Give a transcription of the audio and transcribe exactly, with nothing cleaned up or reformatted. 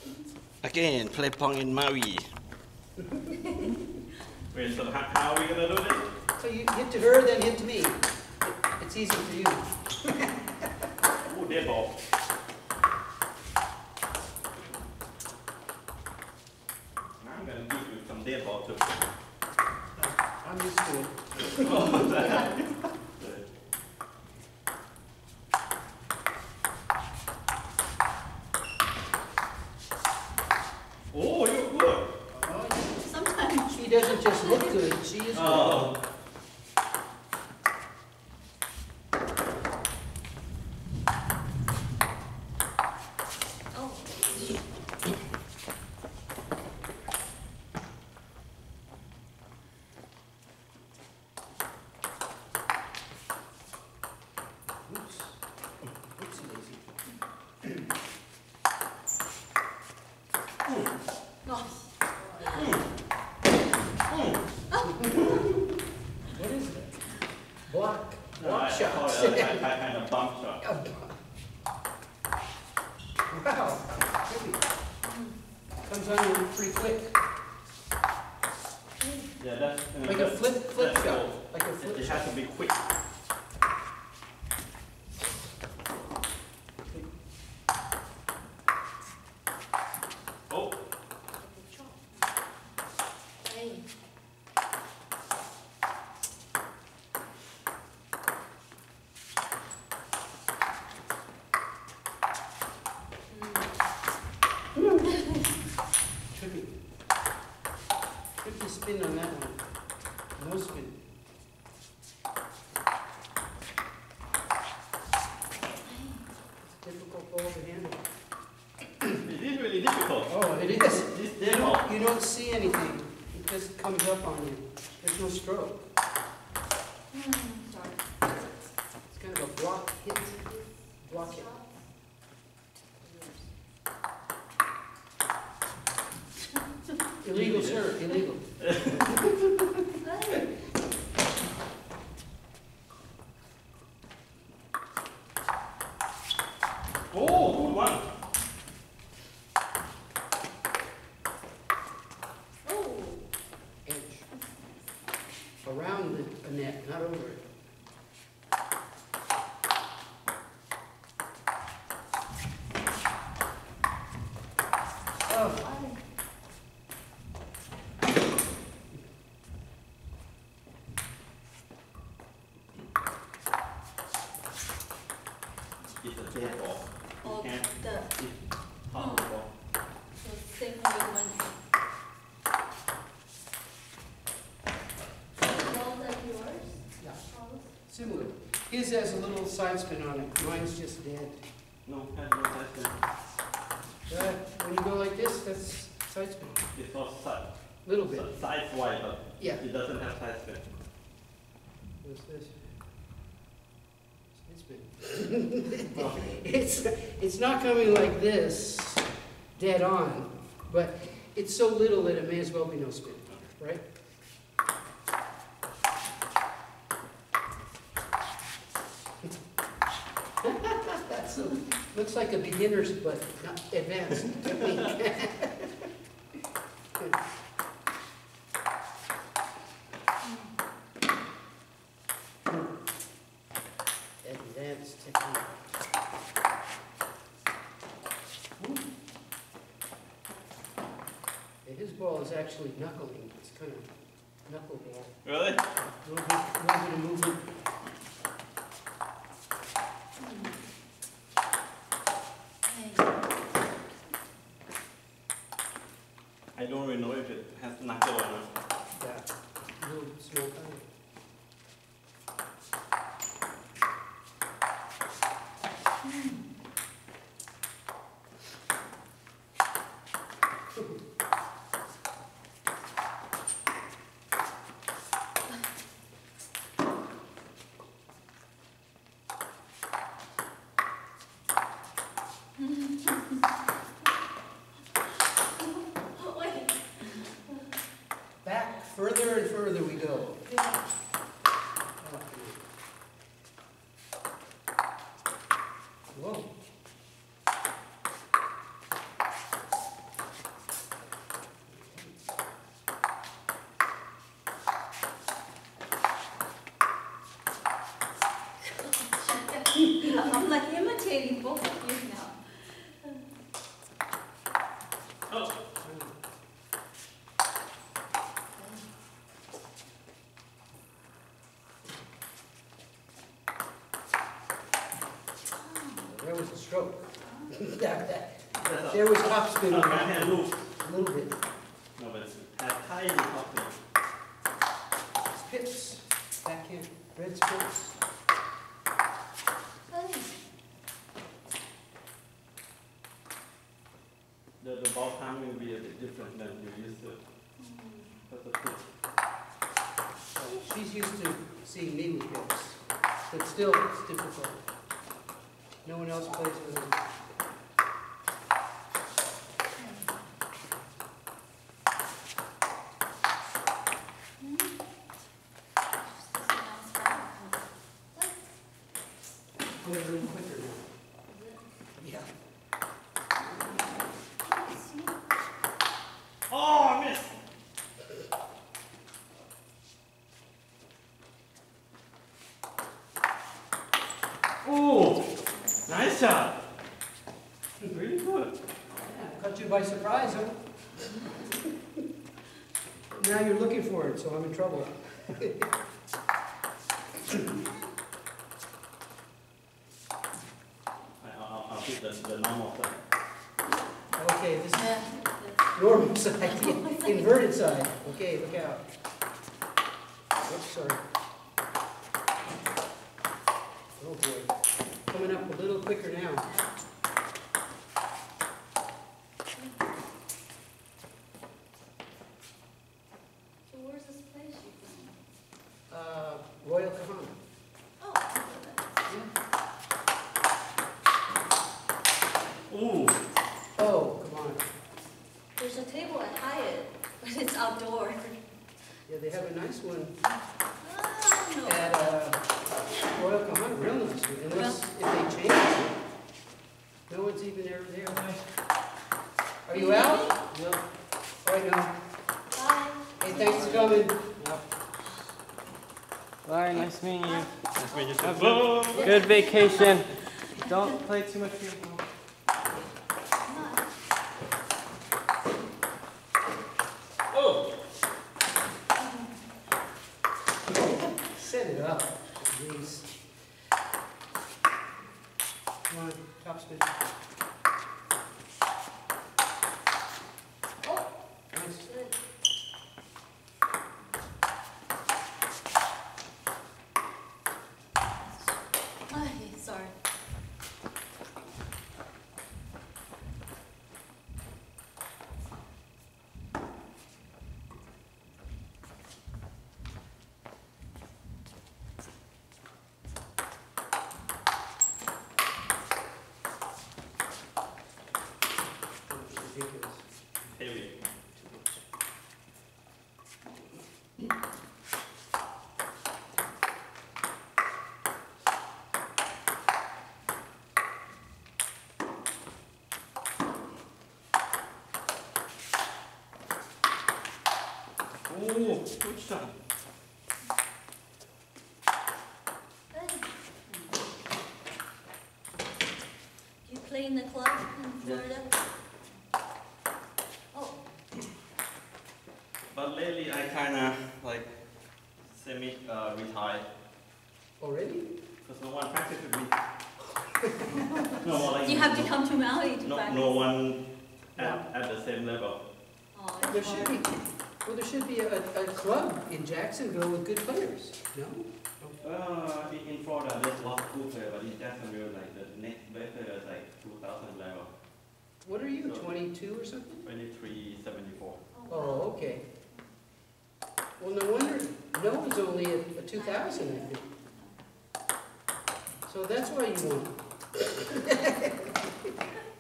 Again, play Pong in Maui. Wait, so how, how are we gonna do this? So you hit to her, then hit to me. It, it's easy for you. Ooh, dead ball. I'm gonna give you some dead ball too. I'm used to it. Oh, you're good. Sometimes she doesn't just look good, she is good. Oh. Oops. Oopsie daisy. What is that? Block. No, Block I, I shots. call it a kind kind of bump shot. Wow. Maybe. Comes on you pretty quick. Yeah, that's uh, Like a that's- flip, flip that's shot. cool. Like a flip It shot. has to be quick. Oh, Tricky. Tricky spin on that one. No spin. Difficult ball to handle. it is really difficult. Oh, it is. This You dead ball. don't, you don't see anything. It just comes up on you. There's no stroke. It's kind of a block hit. Block hit. Illegal, sir. Illegal. Oh, good one. Edge. Around the the net, not over it. Oh. It's a dead ball. You Oh, can't the, hit half the ball. so same with one. Ball that yours? Yeah. All? Similar. His has a little side spin on it. Mine's just dead. No, has no side spin. But when you go like this, that's side spin. It's not side, Little bit. size wide, but Yeah. it doesn't have side spin. What's this? Side spin. Oh. It's, it's not coming like this, dead on, but it's so little that it may as well be no spin, right? That's a, looks like a beginner's, but not advanced technique. Good. Advanced technique. Yeah, his ball is actually knuckling. It's kind of knuckle ball. Really? A little bit, little bit of movement. I don't really know if it has knuckle or not. Yeah, a little small time. Wait. Back further and further we go. Yeah. Whoa. Oh. There was a stroke. That- that- That's There was a, topspin a on backhand that, move. a little bit. No, but it's a tiny topspin. Pips, backhand, red spips. The, the ball timing will be a bit different than you used to. That's a pitch. She's used to seeing me with pips, but still it's difficult. No one else plays with her. Play a little quicker now. Yeah. Oh, I missed! Oh, nice shot. Really good. Yeah, caught you by surprise, huh? Now you're looking for it, so I'm in trouble. I, I'll, I'll keep the, the normal side. Okay, this is normal side, yeah, inverted side. Okay, look out. Oops, sorry. Oh boy, coming up a little quicker now. So where's this place you from? Uh, Royal Kahana. Oh, Yeah. Ooh, Oh, come on. there's a table at Hyatt, but it's outdoor. Yeah, they have a nice one Oh, no. at uh, Royal Kahana, real nice one, unless if they change it. No one's even there, there. Are you out? No. All right, no. Bye. Hey, thanks for coming. Bye, nice meeting you. Nice meeting you too. Have a good vacation. Don't play too much football. oh, Set it up, please. Come on, topspin. Oh, Nice. good. Ay, sorry. Ridiculous. heavy. Oh, good shot. Good. You play in the club in Florida? Oh, But lately I kinda like semi uh, retired Already? because no one practices with me. No, like you have to come to Maui to no, practice. no one at, at the same level. Oh, There should be, well, there should be a, a club in Jacksonville with good players, no? Uh, in, in Florida there's a lot of good players, but in Jacksonville like the next best player is like two thousand level, What are you, twenty-two or something? twenty-three seventy-four. Oh, okay. Well, no wonder, Noah's only a, a two thousand, I think. So that's why you won.